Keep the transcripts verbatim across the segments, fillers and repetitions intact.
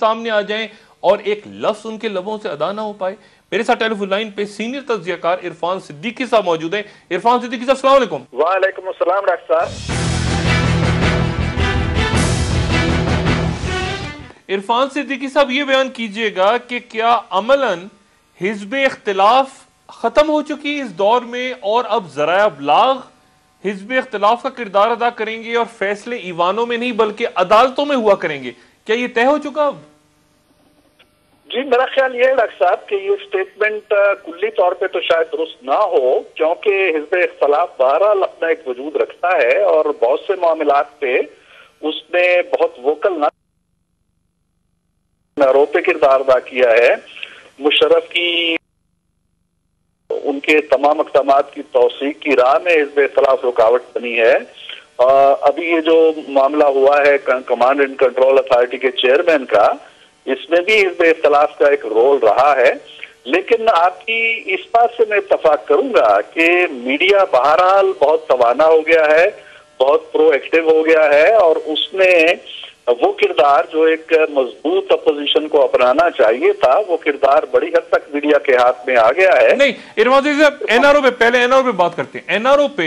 सामने आ जाएं और एक लफ्ज उनके लबों से अदा ना हो पाए। मेरे साथ टेलीफोन लाइन पे सीनियर तज्जियाकार इरफान सिद्दीकी साहब मौजूद हैं। इरफान सिद्दीकी साहब, अस्सलाम वालेकुम। वालेकुम अस्सलाम डॉक्टर साहब। इरफान सिद्दीकी साहब, ये बयान कीजिएगा कि क्या अमलन हिज़्ब इख्तिलाफ खत्म हो चुकी है इस दौर में और अब ज़राया अबलाग हिज़्ब इख्तिलाफ का किरदार अदा करेंगे और फैसले ईवानों में नहीं बल्कि अदालतों में हुआ करेंगे? क्या ये तय हो चुका अब? जी, मेरा ख्याल ये है डॉक्टर साहब कि ये स्टेटमेंट कुल्ली तौर पे तो शायद दुरुस्त ना हो, क्योंकि हिज़्ब इख्तिलाफ बहरहाल अपना एक वजूद रखता है और बहुत से मामलात पे उसने बहुत वोकल ना आरोपी किरदार अदा किया है। मुशर्रफ की उनके तमाम इक़दामात की तौसीक की राह में हिज़्ब इख्तिलाफ रुकावट बनी है। आ, अभी ये जो मामला हुआ है कमांड एंड कंट्रोल अथॉरिटी के चेयरमैन का, इसमें भी हिज़्ब इख्तिलाफ का एक रोल रहा है। लेकिन आपकी इस बात से मैं इत्तफाक करूंगा कि मीडिया बहरहाल बहुत तवाना हो गया है, बहुत प्रोएक्टिव हो गया है और उसने वो किरदार जो एक मजबूत अपोजिशन को अपनाना चाहिए था, वो किरदार बड़ी हद तक मीडिया के हाथ में आ गया है। नहीं इरफान साहब, एनआरओ पे पहले एनआरओ पे बात करते हैं। एनआरओ पे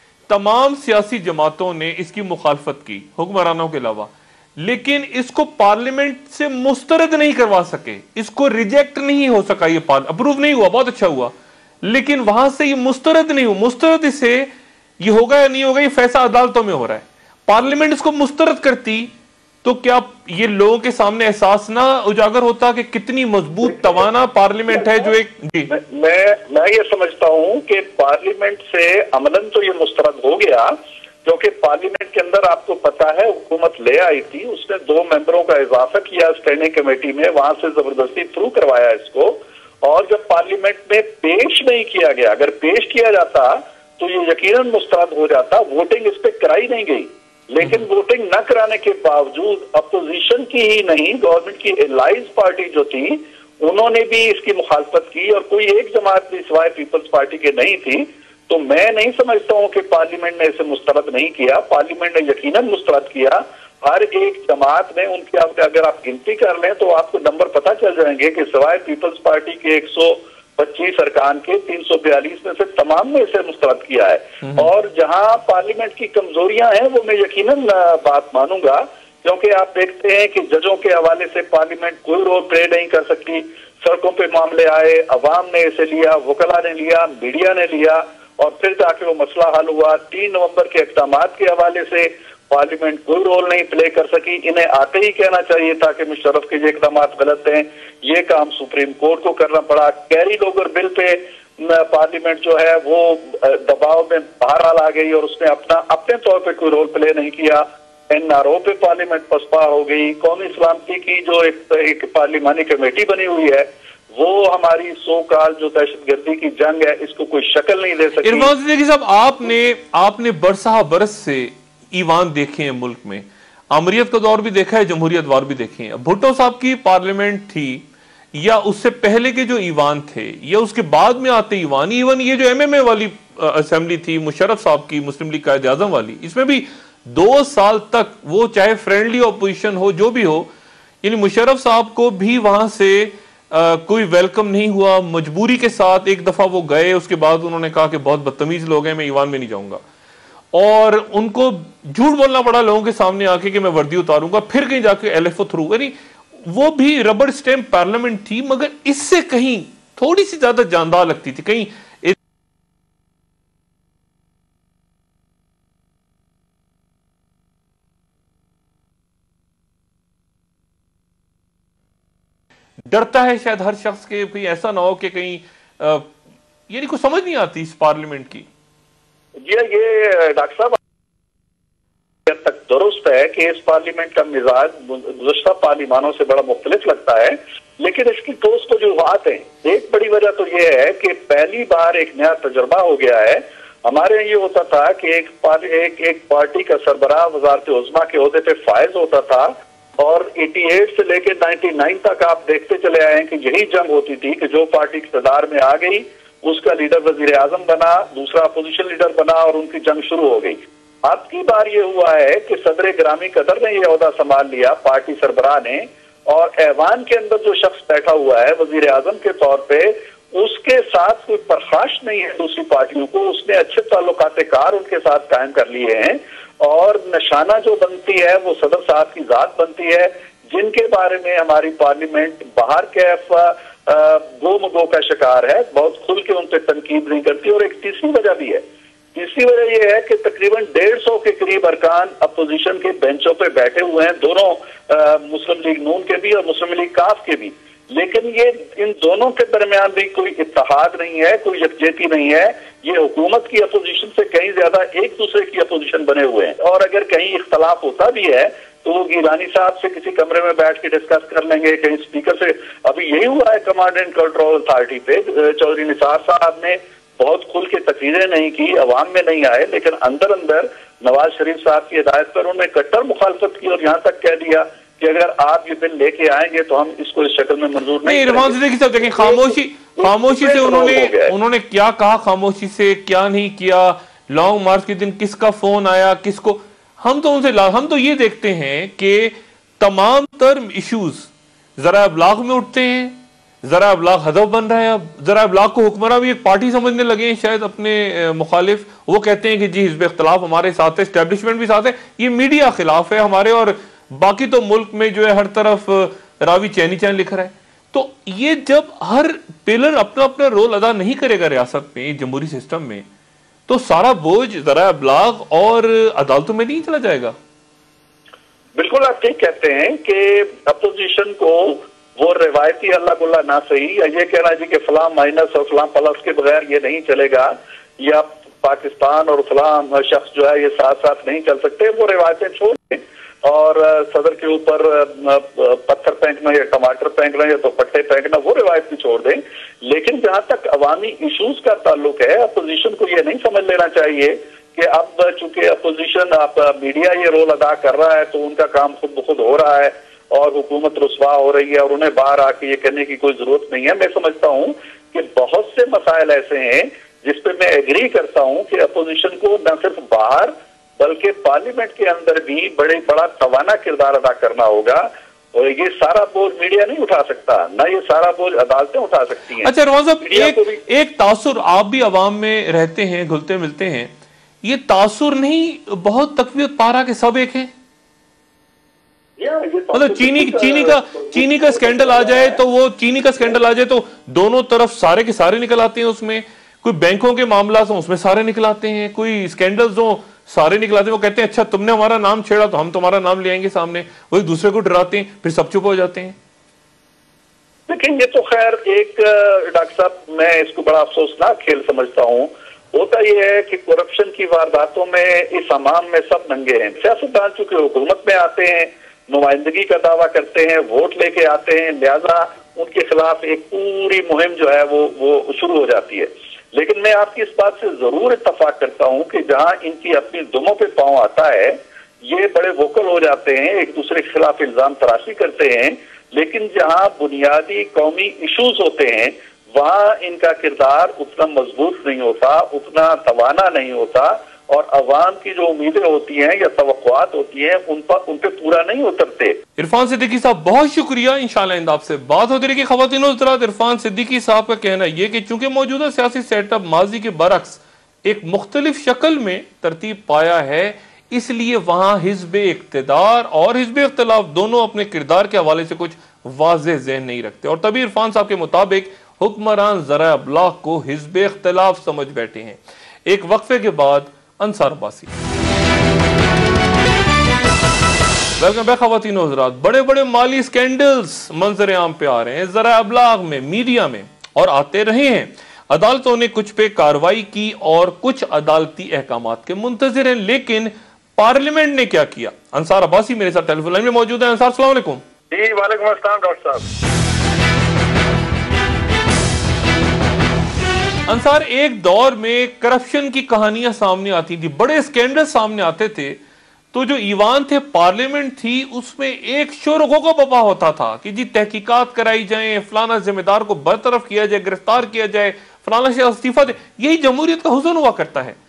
तमाम सियासी जमातों ने इसकी मुखालफत की, हुक्मरानों के अलावा, लेकिन इसको पार्लियामेंट से मुस्तरद नहीं करवा सके, इसको रिजेक्ट नहीं हो सका, ये अप्रूव नहीं हुआ, बहुत अच्छा हुआ, लेकिन वहां से ये मुस्तरद नहीं हुआ। मुस्तरद से ये होगा या नहीं होगा, ये फैसला अदालतों में हो रहा है। पार्लियामेंट इसको मुस्तरद करती तो क्या ये लोगों के सामने एहसास ना उजागर होता कि कितनी मजबूत तवाना पार्लियामेंट है जो एक जी मैं मैं, मैं ये समझता हूँ कि पार्लियामेंट से अमलन तो ये मुस्तरद हो गया, क्योंकि पार्लियामेंट के अंदर आपको पता है हुकूमत ले आई थी, उसने दो मेंबरों का इजाफा किया स्टैंडिंग कमेटी में, वहां से जबरदस्ती थ्रू करवाया इसको। और जब पार्लियामेंट में पेश नहीं किया गया, अगर पेश किया जाता तो ये यकीनन मुस्तरद हो जाता। वोटिंग इस पे कराई नहीं गई, लेकिन वोटिंग न कराने के बावजूद अपोजिशन की ही नहीं, गवर्नमेंट की एलाइज पार्टी जो थी उन्होंने भी इसकी मुखालफत की और कोई एक जमात भी सिवाय पीपल्स पार्टी के नहीं थी। तो मैं नहीं समझता हूं कि पार्लियामेंट ने इसे मुस्तरद नहीं किया, पार्लियामेंट ने यकीनन मुस्तरद किया। हर एक जमात ने उनकी, अगर आप गिनती कर लें तो आपको नंबर पता चल जाएंगे कि सिवाय पीपल्स पार्टी के एक सौ पच्चीस अरकान के तीन सौ बयालीस में से तमाम ने इसे मुस्तरद किया है। और जहां पार्लियामेंट की कमजोरियां हैं वो मैं यकीनन बात मानूंगा, क्योंकि आप देखते हैं कि जजों के हवाले से पार्लियामेंट कोई रोल प्ले नहीं कर सकती। सड़कों पे मामले आए, अवाम ने इसे लिया, वकला ने लिया, मीडिया ने लिया और फिर जाके वो मसला हल हुआ। तीन नवंबर के इक़दामात के हवाले से पार्लियामेंट कोई रोल नहीं प्ले कर सकी। इन्हें आते ही कहना चाहिए था कि मुशर्रफ के ये इक़दामात गलत हैं, ये काम सुप्रीम कोर्ट को करना पड़ा। कैरी लोगर बिल पे पार्लियामेंट जो है वो दबाव में बहरहाल आ गई और उसने अपना अपने तौर पे कोई रोल प्ले नहीं किया। एनआरओ पे पार्लियामेंट पसपा हो गई। कौमी सलामती की जो एक, एक पार्लिमानी कमेटी बनी हुई है, वो हमारी सो काल जो दहशतगर्दी की जंग है, इसको कोई शक्ल नहीं दे सकी। इरफान सिद्दीकी साहब, आपने आपने बरसहा बरस से ईवान देखे हैं मुल्क में, अमरीत का दौर भी देखा है, जमहूरियत वार भी देखे हैं। भुट्टो साहब की पार्लियामेंट थी या उससे पहले के जो ईवान थे या उसके बाद में आते ईवान, इवन ये जो एमएमए वाली असेंबली थी मुशर्रफ साहब की, मुस्लिम लीग कायद आजम वाली, इसमें भी दो साल तक वो चाहे फ्रेंडली ऑपोजिशन हो जो भी हो, यानी मुशर्रफ साहब को भी वहां से आ, कोई वेलकम नहीं हुआ। मजबूरी के साथ एक दफा वो गए, उसके बाद उन्होंने कहा कि बहुत बदतमीज लोग हैं, मैं ईवान में नहीं जाऊंगा, और उनको झूठ बोलना पड़ा लोगों के सामने आके कि मैं वर्दी उतारूंगा, फिर कहीं जाके एलएफओ थ्रू। यानी वो भी रबड़ स्टैम्प पार्लियामेंट थी, मगर इससे कहीं थोड़ी सी ज्यादा जानदार लगती थी। कहीं डरता है शायद हर शख्स के, कहीं ऐसा ना हो कि कहीं यानी कुछ समझ नहीं आती इस पार्लियामेंट की। जी ये डॉक्टर साहब तक दुरुस्त है कि इस पार्लियामेंट का मिजाज गुज़श्ता पार्लिमानों से बड़ा मुख्तलिफ लगता है, लेकिन इसकी ठोस वजूहात हैं। एक बड़ी वजह तो यह है कि पहली बार एक नया तजुर्बा हो गया है। हमारे यहाँ ये होता था कि एक पार, एक, एक पार्टी का सरबराह वजारत उज़्मा के ओहदे पे फायज होता था और अठासी से लेकर निन्यानवे तक आप देखते चले आए हैं कि यही जंग होती थी कि जो पार्टी इक़्तिदार में आ गई उसका लीडर वजीर आजम बना, दूसरा अपोजिशन लीडर बना और उनकी जंग शुरू हो गई। अब की बार ये हुआ है कि सदर ग्रामी कदर ने यह ओहदा संभाल लिया, पार्टी सरबराह ने, और ऐवान के अंदर जो शख्स बैठा हुआ है वजीर आजम के तौर पे, उसके साथ कोई परखाश नहीं है दूसरी पार्टियों को। उसने अच्छे ताल्लुकात कार उनके साथ कायम कर लिए हैं और निशाना जो बनती है वो सदर साहब की जात बनती है, जिनके बारे में हमारी पार्लियामेंट बाहर कैफ गो मगो का शिकार है, बहुत खुल के उन पर तनकीद नहीं करती। और एक तीसरी वजह भी है, तीसरी वजह यह है कि तकरीबन डेढ़ सौ के करीब अरकान अपोजिशन के बेंचों पे बैठे हुए हैं, दोनों आ, मुस्लिम लीग नून के भी और मुस्लिम लीग काफ के भी, लेकिन ये इन दोनों के दरमियान भी कोई इत्तेहाद नहीं है, कोई यकजहती नहीं है। ये हुकूमत की अपोजिशन से कहीं ज्यादा एक दूसरे की अपोजिशन बने हुए हैं। और अगर कहीं इख्तलाफ होता भी है तो वो गिलानी साहब से किसी कमरे में बैठ के डिस्कस कर लेंगे, कहीं स्पीकर से। अभी यही हुआ है कमांड एंड कंट्रोल अथॉरिटी पे, चौधरी निसार साहब ने बहुत खुल के तकरीरें नहीं की, अवाम में नहीं आए, लेकिन अंदर अंदर नवाज शरीफ साहब की हिदायत पर उन्होंने कट्टर मुखालफत की और यहाँ तक कह दिया कि अगर आप ये बिल लेके आएंगे तो हम इसको इस शक्ल में मंजूर नहीं, नहीं इरफान सिद्दीकी साहब देखें, खामोशी खामोशी से उन्होंने उन्होंने क्या कहा, खामोशी से क्या नहीं किया, लॉन्ग मार्च के दिन किसका फोन आया किसको, हम तो उनसे हम तो ये देखते हैं कि तमाम तरम इश्यूज जरा अबलाग में उठते हैं, जरा अबलाग हदफ बन रहा है। अब जरा अबलाग को हुक्मरान भी एक पार्टी समझने लगे हैं शायद अपने मुखालिफ। वो कहते हैं कि जी हिज़्ब इख्तिलाफ हमारे साथ है, एस्टेब्लिशमेंट भी साथ है, ये मीडिया खिलाफ है हमारे, और बाकी तो मुल्क में जो है हर तरफ रावी चैनी चैन लिख रहा है। तो ये जब हर पिलर अपना अपना रोल अदा नहीं करेगा रियासत में, जमहूरी सिस्टम में, तो सारा बोझ जरा अबलाग और अदालतों में नहीं चला जाएगा। बिल्कुल आप ठीक कहते हैं कि अपोजिशन को वो रिवायती अल्लाह गुल्ला ना सही, या ये कहना जी कि फलां माइनस और फलां प्लस के बगैर ये नहीं चलेगा, या पाकिस्तान और फलां शख्स जो है ये साथ साथ नहीं चल सकते, वो रिवायतें छोड़ दें और सदर के ऊपर पत्थर फेंकना या टमाटर फेंकना या तो पट्टे फेंकना, वो रिवायत भी छोड़ दें। लेकिन जहां तक अवामी इशूज का ताल्लुक है, अपोजिशन को ये नहीं समझ लेना चाहिए कि अब चूंकि अपोजिशन आप मीडिया ये रोल अदा कर रहा है तो उनका काम खुद ब खुद हो रहा है और हुकूमत रुस्वा हो रही है और उन्हें बाहर आके ये कहने की कोई जरूरत नहीं है। मैं समझता हूं कि बहुत से मसाइल ऐसे हैं जिसपे मैं एग्री करता हूं कि अपोजिशन को न सिर्फ बाहर बल्कि पार्लियामेंट के अंदर भी बड़े बड़ा तवाना किरदार अदा करना होगा। और ये सारा बोझ मीडिया नहीं उठा सकता, ना ये सारा बोझ अदालतें उठा सकती हैं। अच्छा रवान साहब, एक, एक तासुर, आप भी अवाम में रहते हैं, घुलते मिलते हैं, ये तासुर नहीं बहुत तकवीत पा रहा कि सब एक है? मतलब चीनी चीनी का चीनी का स्कैंडल आ जाए तो वो चीनी का स्कैंडल आ जाए तो दोनों तरफ सारे के सारे निकल आते हैं उसमें, कोई बैंकों के मामला हो उसमें सारे निकल आते हैं, कोई स्कैंडल्स हो सारे निकल आते हैं। वो कहते हैं अच्छा तुमने हमारा नाम छेड़ा तो हम तुम्हारा नाम ले आएंगे सामने, वो एक दूसरे को डराते हैं, फिर सब चुप हो जाते हैं। लेकिन ये तो खैर एक डॉक्टर साहब, मैं इसको बड़ा अफसोसनाक खेल समझता हूँ। होता यह है कि करप्शन की वारदातों में इस अमाम में सब नंगे हैं। सियासतदान चूंकि हुकूमत में आते हैं, नुमाइंदगी का दावा करते हैं, वोट लेके आते हैं, लिहाजा उनके खिलाफ एक पूरी मुहिम जो है वो वो शुरू हो जाती है। लेकिन मैं आपकी इस बात से जरूर इत्तफाक करता हूं कि जहां इनकी अपनी दुमों पे पांव आता है, ये बड़े वोकल हो जाते हैं, एक दूसरे के खिलाफ इल्जाम तराशी करते हैं, लेकिन जहां बुनियादी कौमी इश्यूज होते हैं वहां इनका किरदार उतना मजबूत नहीं होता, उतना तवाना नहीं होता, और अवाम की जो उम्मीदें होती हैं या तवक्कुआत होती हैं उन पर उन पे पूरा नहीं उतरते। इरफान सिद्दीकी साहब बहुत शुक्रिया, इंशाल्लाह इंदा आपसे बात होती रहेगी। ख़वातीन और हज़रात, इरफान सिद्दीकी साहब का कहना यह कि चूंकि मौजूदा सियासी सेटअप माजी के बरक्स एक मुख्तलिफ शक्ल में तरतीब पाया है, इसलिए वहां हिज़्ब इक़्तिदार और हिज़्ब इख्तिलाफ दोनों अपने किरदार के हवाले से कुछ वाज़ेह ज़हन नहीं रखते, और तभी इरफान साहब के मुताबिक हुक्मरान ज़रा अबलाग को हिज़्ब इख्तिलाफ समझ बैठे हैं। एक वक्फे के बाद अंसार अब्बासी। वेलकम बैक ख़वातीन और हज़रात। बड़े बड़े माली स्कैंडल्स मंजर आम पे आ रहे हैं ज़रा अबलाग में, मीडिया में, और आते रहे हैं। अदालतों ने कुछ पे कार्रवाई की और कुछ अदालती अहकामात के मुंतज़िर हैं, लेकिन पार्लियामेंट ने क्या किया? अंसार अब्बासी मेरे साथ टेलीफोन लाइन में मौजूद है। अंसार अस्सलाम वालेकुम। जी वालेकुम अस्सलाम डॉक्टर साहब। अंसार, एक दौर में करप्शन की कहानियां सामने आती थी, बड़े स्कैंडल सामने आते थे, तो जो ईवान थे, पार्लियामेंट थी, उसमें एक शोर गो को बपा होता था कि जी तहकीकात कराई जाए, फलाना जिम्मेदार को बरतरफ किया जाए, गिरफ्तार किया जाए, फलाना से इस्तीफा दे। यही जमहूरियत का हुस्न हुआ करता है।